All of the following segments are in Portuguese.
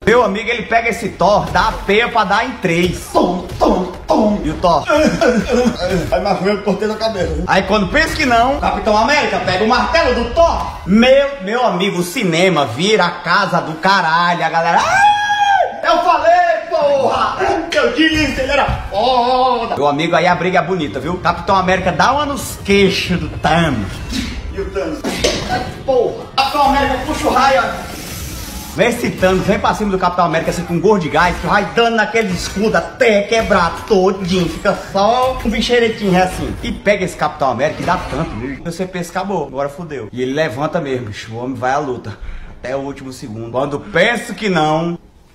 Meu amigo, ele pega esse Thor, dá a peia pra dar em 3. Tom. E o Thor? Aí mais meu cortei na cabeça. Aí quando pensa que não, Capitão América pega o martelo do Thor. Meu amigo, o cinema vira a casa do caralho. A galera... Eu falei, porra! Eu disse, ele era foda! Meu amigo, aí a briga é bonita, viu? Capitão América dá uma nos queixos do Thanos. E o Thanos? Porra! Capitão América puxa o raio, ó. Esse Thanos vem pra cima do Capitão América assim com um gorro de gás, que vai dando naquele escudo até quebrar todinho. Fica só um bicheiretinho assim. E pega esse Capitão América e dá tanto, bicho. Você pensa, acabou, agora fodeu. E ele levanta mesmo, bicho. O homem vai à luta. Até o último segundo. Quando pensa que não...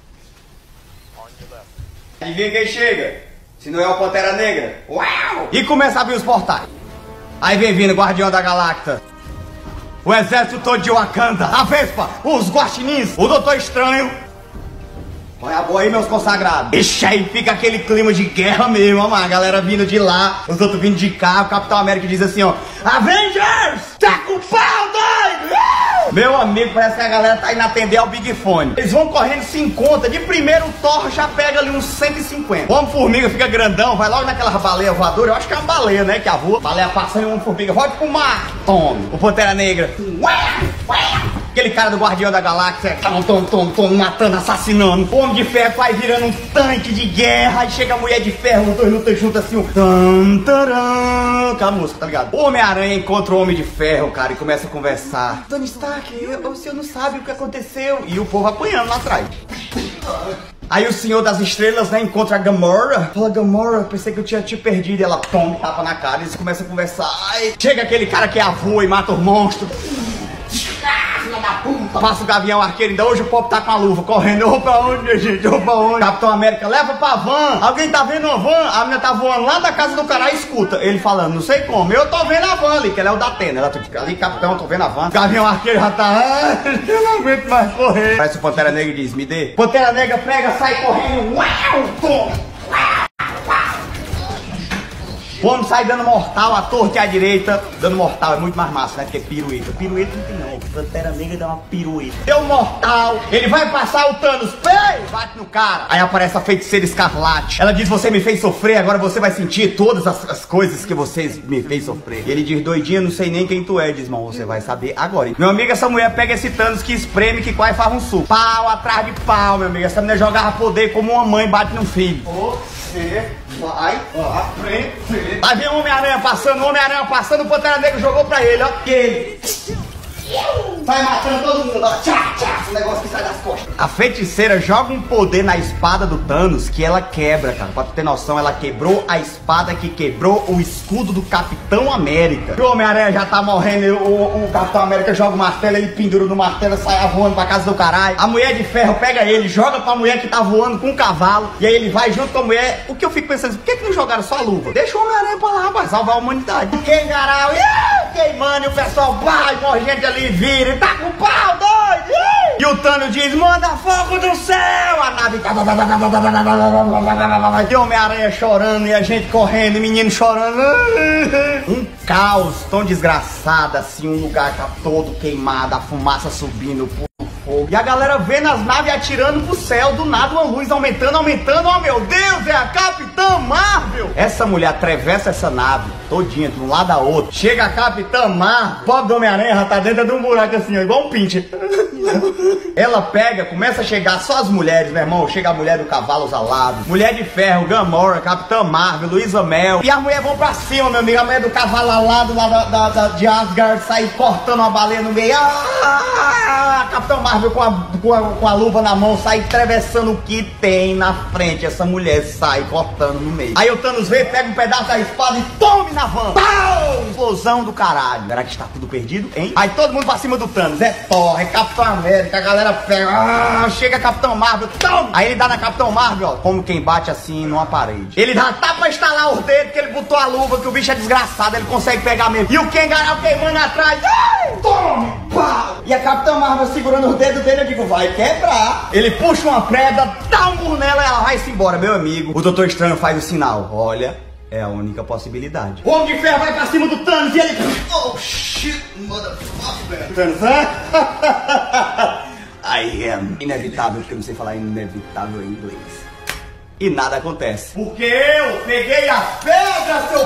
Adivinha quem chega? Se não é o Pantera Negra. Uau! E começa a abrir os portais. Aí vem vindo o Guardião da Galáxia. O exército todo de Wakanda, a Vespa, os Guaxinins, o Doutor Estranho. Olha a boa aí, meus consagrados. Ixi, aí fica aquele clima de guerra mesmo, ó, a galera vindo de lá, os outros vindo de cá. O Capitão América diz assim, ó: Avengers, tá com pau, doido! Meu amigo, parece que a galera tá indo atender ao Big Fone. Eles vão correndo, se encontram. De primeiro o Thor já pega ali uns 150. O Homem-Formiga fica grandão, vai logo naquela baleia voadora. Eu acho que é uma baleia, né, que a voa. Baleia passando e o Homem-Formiga vai pro mar. Tome. O Pantera Negra. Aquele cara do Guardião da Galáxia, matando, assassinando. O Homem de Ferro vai virando um tanque de guerra. Aí chega a Mulher de Ferro, os dois lutam juntos assim, aquela música, tá ligado? O Homem-Aranha encontra o Homem de Ferro, cara, e começa a conversar. Tony Stark, o senhor não sabe o que aconteceu. E o povo apanhando lá atrás. Aí o Senhor das Estrelas, né, encontra a Gamora. Fala, Gamora, pensei que eu tinha te perdido. E ela toma, tapa na cara, e eles começam a conversar. Aí chega aquele cara que é avô e mata os monstros. Passa o Gavião Arqueiro, ainda hoje o povo tá com a luva correndo. Eu vou pra onde, gente? Eu vou pra onde? Capitão América, leva pra van. Alguém tá vendo uma van? A menina tá voando lá da casa do cara e escuta ele falando, não sei como. Eu tô vendo a van ali, que ela é o da Atena. Ela fica ali, capitão, eu tô vendo a van. Gavião Arqueiro já tá, eu não aguento mais correr. Parece o Pantera Negra e diz, me dê. Pantera Negra pega, sai correndo. Uau, toma. O homem sai dando mortal, a torre à direita. Dando mortal é muito mais massa, né? Porque pirueta. Pirueta não tem não. Pantera Negra dá uma pirueta. Deu mortal. Ele vai passar o Thanos. Pei! Bate no cara. Aí aparece a Feiticeira Escarlate. Ela diz, você me fez sofrer, agora você vai sentir todas as coisas que você me fez sofrer. E ele diz, doidinha, não sei nem quem tu é. Diz, irmão, você vai saber agora. Meu amigo, essa mulher pega esse Thanos que espreme, que quase faz um suco. Pau atrás de pau, meu amigo. Essa mulher jogava poder como uma mãe bate no filho. Você vai à frente. Aí vem o Homem-Aranha passando, o Pantera Negra jogou pra ele, ó. E ele sai matando todo mundo, ó. Tchá, tchá, o negócio que sai das costas. A feiticeira joga um poder na espada do Thanos que ela quebra, cara. Pra tu ter noção, ela quebrou a espada que quebrou o escudo do Capitão América. O Homem-Aranha já tá morrendo, o Capitão América joga o martelo, ele pendura no martelo, sai voando pra casa do caralho. A Mulher de Ferro pega ele, joga pra mulher que tá voando com um cavalo. E aí ele vai junto com a mulher. O que eu fico pensando, por que não jogaram só a luva? Deixa o Homem-Aranha pra lá, pra salvar a humanidade. Queimará, queimando, e o pessoal vai, morre gente ali, vira, e tá com pau, doido! E o Thanos diz, manda fogo do céu! A nave... E o Homem-Aranha chorando, e a gente correndo, e menino chorando. Um caos tão desgraçado, assim, um lugar tá todo queimado, a fumaça subindo, fogo. E a galera vendo as naves atirando pro céu, do nada uma luz aumentando, oh meu Deus, é a Capitã Marvel! Essa mulher atravessa essa nave todinha, de um lado a outro. Chega a Capitã Marvel, o pobre do Homem-Aranha já tá dentro de um buraco assim, ó, igual um pincher. Ela pega, começa a chegar só as mulheres, meu irmão. Chega a mulher do cavalo alado, Mulher de Ferro, Gamora, Capitã Marvel, Luísa Mel. E as mulheres vão pra cima, meu amigo. A mulher do cavalo alado lá de Asgard sai cortando uma baleia no meio. Capitã Marvel com a luva na mão sai atravessando o que tem na frente. Essa mulher sai cortando no meio. Aí o Thanos vem, pega um pedaço da espada e tome na van. Pau! Explosão do caralho. Será que está tudo perdido, hein? Aí todo mundo pra cima do Thanos. É Thor, é Capitão América, a galera pega. Chega Capitão Marvel, toma! Aí ele dá na Capitão Marvel, ó, como quem bate assim numa parede. Ele dá pra estalar os dedos, que ele botou a luva, que o bicho é desgraçado, ele consegue pegar mesmo. E o Kengarau queimando atrás. Tome! Pau! E a Capitão Marvel segurando os dedos dele, eu digo, vai quebrar. Ele puxa uma pedra, dá um murro nela e ela vai-se embora, meu amigo. O Doutor Estranho faz o sinal, olha, é a única possibilidade. O Homem de Ferro vai pra cima do Thanos e ele... Oh, shit, motherfucker. Thanos, I am. Inevitável, porque eu não sei falar inevitável em inglês. E nada acontece. Porque eu peguei a pedra, seu